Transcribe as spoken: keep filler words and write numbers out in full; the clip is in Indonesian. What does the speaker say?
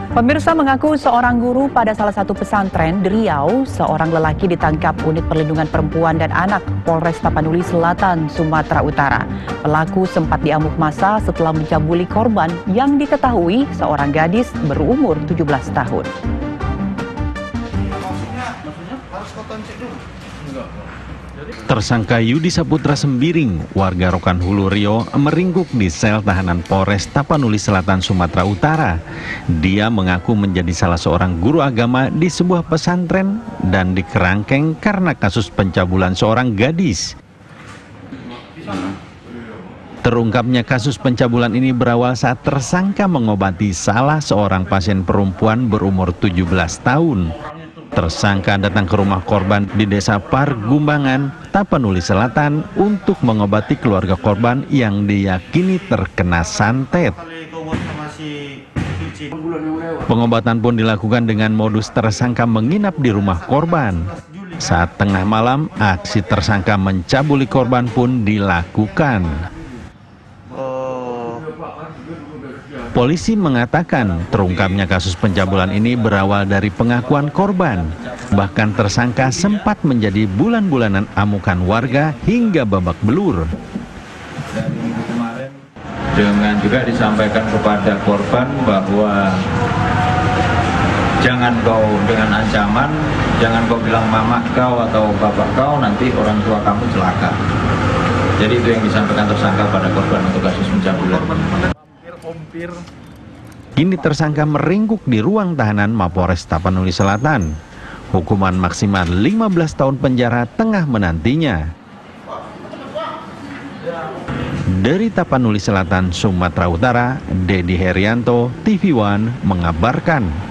Pemirsa mengaku seorang guru pada salah satu pesantren di Riau, seorang lelaki ditangkap unit perlindungan perempuan dan anak Polres Tapanuli Selatan, Sumatera Utara. Pelaku sempat diamuk massa setelah mencabuli korban yang diketahui seorang gadis berumur tujuh belas tahun. Tersangka Yudi Saputra Sembiring, warga Rokan Hulu Riau, meringkuk di sel tahanan Polres Tapanuli Selatan, Sumatera Utara. Dia mengaku menjadi salah seorang guru agama di sebuah pesantren dan dikerangkeng karena kasus pencabulan seorang gadis. Terungkapnya kasus pencabulan ini berawal saat tersangka mengobati salah seorang pasien perempuan berumur tujuh belas tahun. Tersangka datang ke rumah korban di Desa Pargumbangan, Tapanuli Selatan untuk mengobati keluarga korban yang diyakini terkena santet. Pengobatan pun dilakukan dengan modus tersangka menginap di rumah korban. Saat tengah malam, aksi tersangka mencabuli korban pun dilakukan. Polisi mengatakan terungkapnya kasus pencabulan ini berawal dari pengakuan korban. Bahkan tersangka sempat menjadi bulan-bulanan amukan warga hingga babak belur. Dengan juga disampaikan kepada korban bahwa jangan kau dengan ancaman, jangan kau bilang mama kau atau bapak kau, nanti orang tua kamu celaka. Jadi itu yang disampaikan tersangka pada korban untuk kasus pencabulan. Kini tersangka meringkuk di ruang tahanan Mapores Tapanuli Selatan. Hukuman maksimal lima belas tahun penjara tengah menantinya. Dari Tapanuli Selatan, Sumatera Utara, Dedi Herianto, T V One mengabarkan.